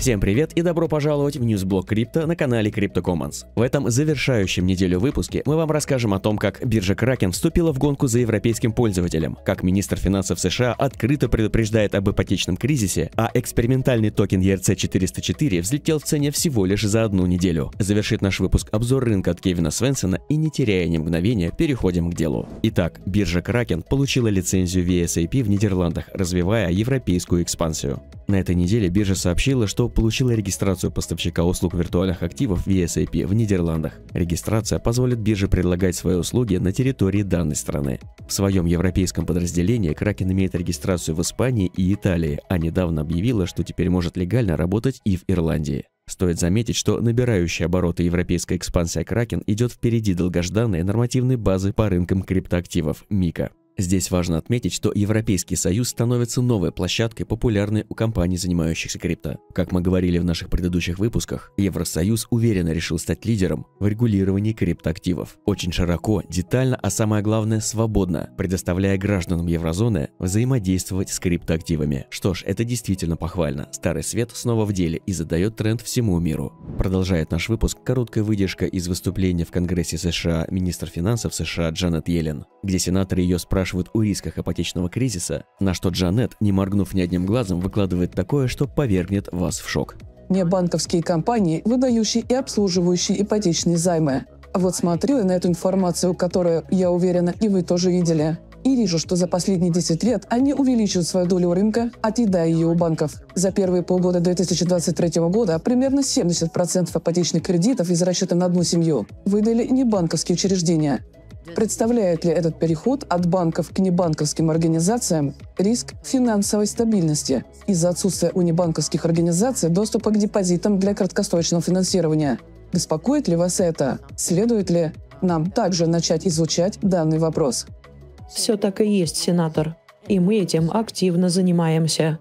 Всем привет и добро пожаловать в Ньюсблок Крипто на канале CryptoCommons. В этом завершающем неделю выпуске мы вам расскажем о том, как биржа Kraken вступила в гонку за европейским пользователем, как министр финансов США открыто предупреждает об ипотечном кризисе, а экспериментальный токен ERC-404 взлетел в цене всего лишь за одну неделю. Завершит наш выпуск обзор рынка от Кевина Свенсона, и не теряя ни мгновения, переходим к делу. Итак, биржа Kraken получила лицензию VSAP в Нидерландах, развивая европейскую экспансию. На этой неделе биржа сообщила, что получила регистрацию поставщика услуг виртуальных активов VSAP в Нидерландах. Регистрация позволит бирже предлагать свои услуги на территории данной страны. В своем европейском подразделении Kraken имеет регистрацию в Испании и Италии, а недавно объявила, что теперь может легально работать и в Ирландии. Стоит заметить, что набирающая обороты европейская экспансия Kraken идет впереди долгожданной нормативной базы по рынкам криптоактивов MiCA. Здесь важно отметить, что Европейский Союз становится новой площадкой, популярной у компаний, занимающихся крипто. Как мы говорили в наших предыдущих выпусках, Евросоюз уверенно решил стать лидером в регулировании криптоактивов. Очень широко, детально, а самое главное свободно, предоставляя гражданам еврозоны взаимодействовать с криптоактивами. Что ж, это действительно похвально. Старый свет снова в деле и задает тренд всему миру. Продолжает наш выпуск короткая выдержка из выступления в Конгрессе США министра финансов США Джанет Йеллен, где сенаторы ее спрашивают о рисках ипотечного кризиса, на что Джанет, не моргнув ни одним глазом, выкладывает такое, что повергнет вас в шок. Небанковские компании, выдающие и обслуживающие ипотечные займы. Вот смотрю я на эту информацию, которую, я уверена, и вы тоже видели. И вижу, что за последние 10 лет они увеличивают свою долю рынка, отъедая ее у банков. За первые полгода 2023 года примерно 70% ипотечных кредитов из расчета на одну семью выдали небанковские учреждения. Представляет ли этот переход от банков к небанковским организациям риск финансовой стабильности из-за отсутствия у небанковских организаций доступа к депозитам для краткосрочного финансирования? Беспокоит ли вас это? Следует ли нам также начать изучать данный вопрос? Все так и есть, сенатор. И мы этим активно занимаемся.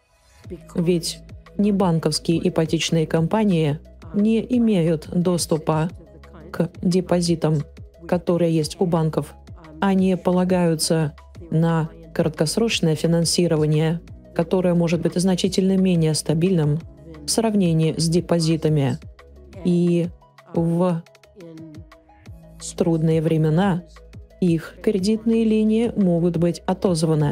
Ведь небанковские ипотечные компании не имеют доступа к депозитам, которые есть у банков. Они полагаются на краткосрочное финансирование, которое может быть значительно менее стабильным в сравнении с депозитами. И в трудные времена их кредитные линии могут быть отозваны.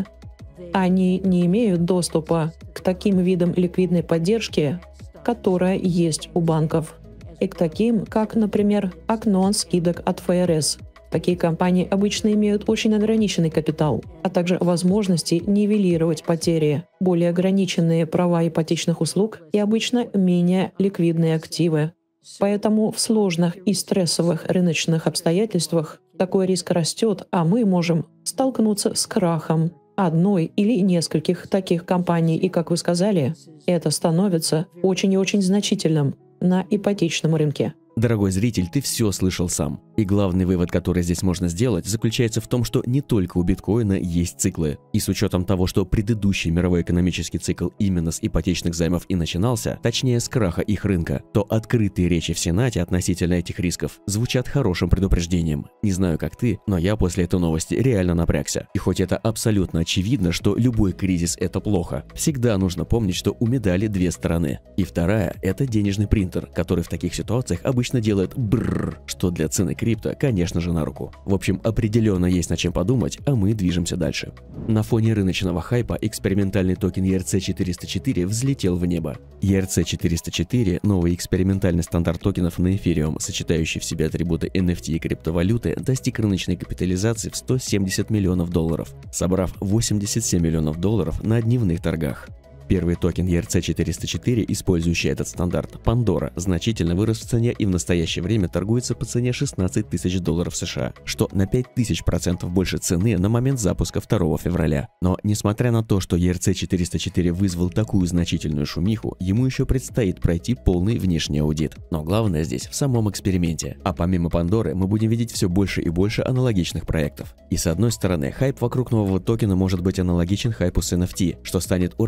Они не имеют доступа к таким видам ликвидной поддержки, которая есть у банков, и к таким, как, например, окно скидок от ФРС. Такие компании обычно имеют очень ограниченный капитал, а также возможности нивелировать потери, более ограниченные права ипотечных услуг и обычно менее ликвидные активы. Поэтому в сложных и стрессовых рыночных обстоятельствах такой риск растет, а мы можем столкнуться с крахом одной или нескольких таких компаний. И, как вы сказали, это становится очень и очень значительным на ипотечном рынке. Дорогой зритель, ты все слышал сам. И главный вывод, который здесь можно сделать, заключается в том, что не только у биткоина есть циклы. И с учетом того, что предыдущий мировой экономический цикл именно с ипотечных займов и начинался, точнее с краха их рынка, то открытые речи в Сенате относительно этих рисков звучат хорошим предупреждением. Не знаю, как ты, но я после этой новости реально напрягся. И хоть это абсолютно очевидно, что любой кризис – это плохо, всегда нужно помнить, что у медали две стороны. И вторая – это денежный принтер, который в таких ситуациях обычно делает брррр, что для цены крипто, конечно же, на руку. В общем, определенно есть над чем подумать, а мы движемся дальше. На фоне рыночного хайпа экспериментальный токен ERC-404 взлетел в небо. ERC-404 – новый экспериментальный стандарт токенов на Ethereum, сочетающий в себе атрибуты NFT и криптовалюты, достиг рыночной капитализации в $170 миллионов, собрав $87 миллионов на дневных торгах. Первый токен ERC-404, использующий этот стандарт, Pandora, значительно вырос в цене и в настоящее время торгуется по цене $16 тысяч США, что на 5000% больше цены на момент запуска 2 февраля. Но несмотря на то, что ERC-404 вызвал такую значительную шумиху, ему еще предстоит пройти полный внешний аудит. Но главное здесь в самом эксперименте. А помимо Pandora мы будем видеть все больше и больше аналогичных проектов. И с одной стороны, хайп вокруг нового токена может быть аналогичен хайпу с NFT, что станет урожайным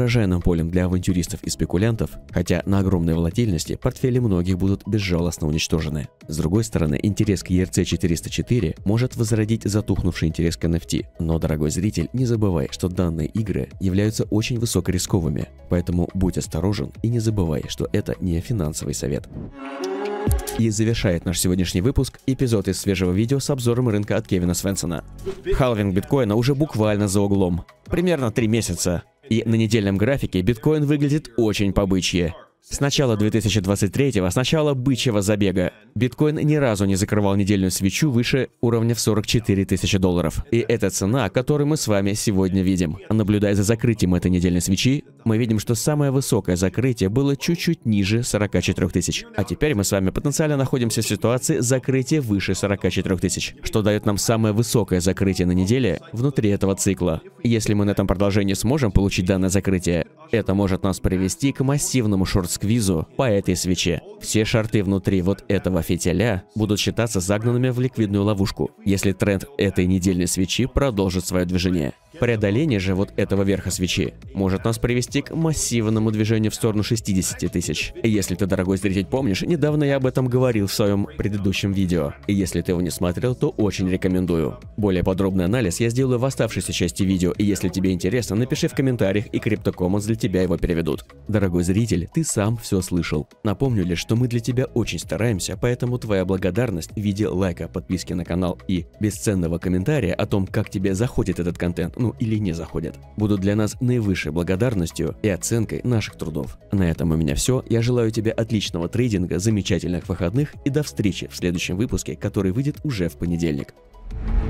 полем для авантюристов и спекулянтов, хотя на огромной волатильности портфели многих будут безжалостно уничтожены. С другой стороны, интерес к ERC-404 может возродить затухнувший интерес к NFT, но, дорогой зритель, не забывай, что данные игры являются очень высокорисковыми, поэтому будь осторожен и не забывай, что это не финансовый совет. И завершает наш сегодняшний выпуск эпизод из свежего видео с обзором рынка от Кевина Свенсона. Халвинг биткоина уже буквально за углом. Примерно 3 месяца. И на недельном графике биткоин выглядит очень по-бычьи. С начала 2023-го, с начала бычьего забега, биткоин ни разу не закрывал недельную свечу выше уровня в 44 тысячи долларов. И это цена, которую мы с вами сегодня видим. Наблюдая за закрытием этой недельной свечи, мы видим, что самое высокое закрытие было чуть-чуть ниже 44 тысяч. А теперь мы с вами потенциально находимся в ситуации закрытия выше 44 тысяч, что дает нам самое высокое закрытие на неделе внутри этого цикла. Если мы на этом продолжении сможем получить данное закрытие, это может нас привести к массивному шорт-сквизу по этой свече. Все шорты внутри вот этого фитиля будут считаться загнанными в ликвидную ловушку, если тренд этой недельной свечи продолжит свое движение. Преодоление же вот этого верха свечи может нас привести к массивному движению в сторону 60 тысяч. Если ты, дорогой зритель, помнишь, недавно я об этом говорил в своем предыдущем видео. И если ты его не смотрел, то очень рекомендую. Более подробный анализ я сделаю в оставшейся части видео, и если тебе интересно, напиши в комментариях, и CryptoCommons для тебя его переведут. Дорогой зритель, ты сам все слышал. Напомню лишь, что мы для тебя очень стараемся, поэтому твоя благодарность в виде лайка, подписки на канал и бесценного комментария о том, как тебе заходит этот контент, ну или не заходит, будут для нас наивысшей благодарностью и оценкой наших трудов. На этом у меня все. Я желаю тебе отличного трейдинга, замечательных выходных и до встречи в следующем выпуске, который выйдет уже в понедельник.